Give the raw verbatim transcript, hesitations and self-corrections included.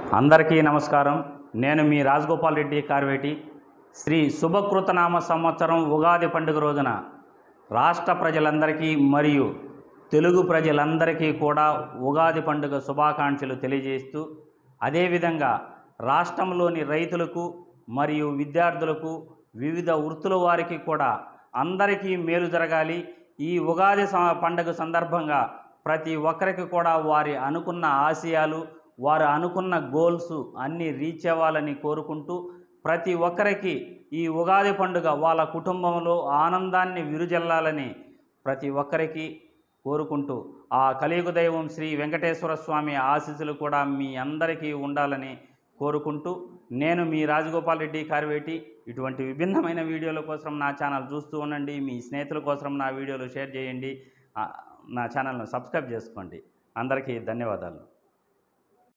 అందరికీ నమస్కారం। నేను మీ రాజగోపాల్ రెడ్డి కార్వేటి। శ్రీ శుభకృతనామ సంవత్సరం ఉగాది పండుగ రోజున రాష్ట్ర ప్రజలందరికీ మరియు తెలుగు ప్రజలందరికీ కూడా ఉగాది పండుగ శుభాకాంక్షలు తెలియజేస్తూ, అదేవిధంగా రాష్ట్రంలోని రైతులకు మరియు విద్యార్థులకు వివిధ వృత్తుల వారికి కూడా అందరికీ మేలు జరగాలి। ఈ ఉగాది పండుగ సందర్భంగా ప్రతి ఒక్కరికి కూడా వారి అనుకున్న ఆశయాలు, వారు అనుకున్న గోల్స్ అన్నీ రీచ్ అవ్వాలని కోరుకుంటూ, ప్రతి ఒక్కరికి ఈ ఉగాది పండుగ వాళ్ళ కుటుంబంలో ఆనందాన్ని విరుజల్లాలని ప్రతి ఒక్కరికి కోరుకుంటూ, ఆ కలియుగ దైవం శ్రీ వెంకటేశ్వర స్వామి ఆశీస్సులు కూడా మీ అందరికీ ఉండాలని కోరుకుంటూ, నేను మీ రాజగోపాల్ రెడ్డి కార్వేటి। ఇటువంటి విభిన్నమైన వీడియోల కోసం నా ఛానల్ చూస్తూ ఉండండి। మీ స్నేహితుల కోసం నా వీడియోలు షేర్ చేయండి, నా ఛానల్ను సబ్స్క్రైబ్ చేసుకోండి। అందరికీ ధన్యవాదాలు।